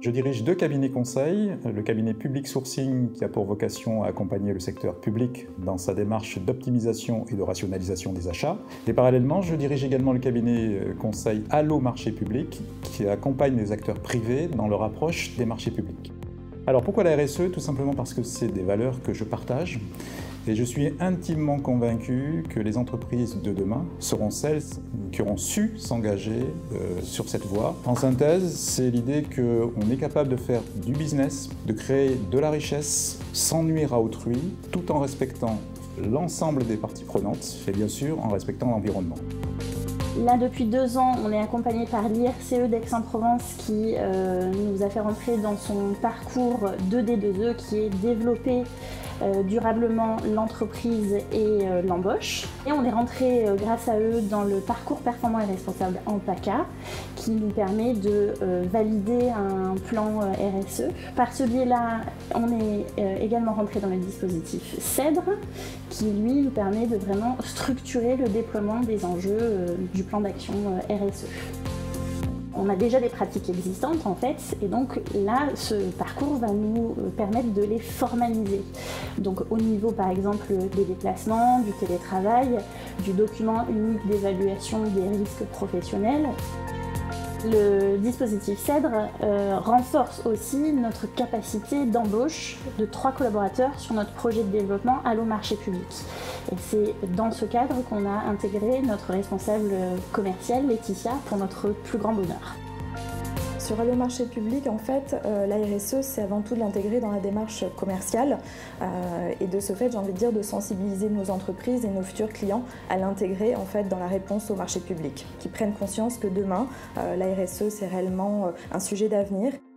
Je dirige deux cabinets conseils, le cabinet Public Sourcing qui a pour vocation à accompagner le secteur public dans sa démarche d'optimisation et de rationalisation des achats. Et parallèlement, je dirige également le cabinet conseil Allo Marché Public qui accompagne les acteurs privés dans leur approche des marchés publics. Alors pourquoi la RSE? Tout simplement parce que c'est des valeurs que je partage. Et je suis intimement convaincu que les entreprises de demain seront celles qui auront su s'engager sur cette voie. En synthèse, c'est l'idée qu'on est capable de faire du business, de créer de la richesse sans nuire à autrui, tout en respectant l'ensemble des parties prenantes et bien sûr en respectant l'environnement. Là, depuis 2 ans, on est accompagné par l'IRCE d'Aix-en-Provence qui nous a fait rentrer dans son parcours 2D2E qui est développer durablement l'entreprise et l'embauche. Et on est rentré grâce à eux dans le parcours performant et responsable en PACA qui nous permet de valider un plan RSE. Par ce biais-là, on est également rentré dans le dispositif CEDRE qui lui nous permet de vraiment structurer le déploiement des enjeux du plan d'action RSE. On a déjà des pratiques existantes en fait, et donc là, ce parcours va nous permettre de les formaliser. Donc au niveau par exemple des déplacements, du télétravail, du document unique d'évaluation des risques professionnels. Le dispositif CEDRE renforce aussi notre capacité d'embauche de 3 collaborateurs sur notre projet de développement Allo Marché Public. Et c'est dans ce cadre qu'on a intégré notre responsable commerciale, Laetitia, pour notre plus grand bonheur. Sur Allo Marché Public, en fait, la RSE, c'est avant tout de l'intégrer dans la démarche commerciale et de ce fait, j'ai envie de dire, de sensibiliser nos entreprises et nos futurs clients à l'intégrer en fait dans la réponse au marché public, qui prennent conscience que demain, la RSE, c'est réellement un sujet d'avenir.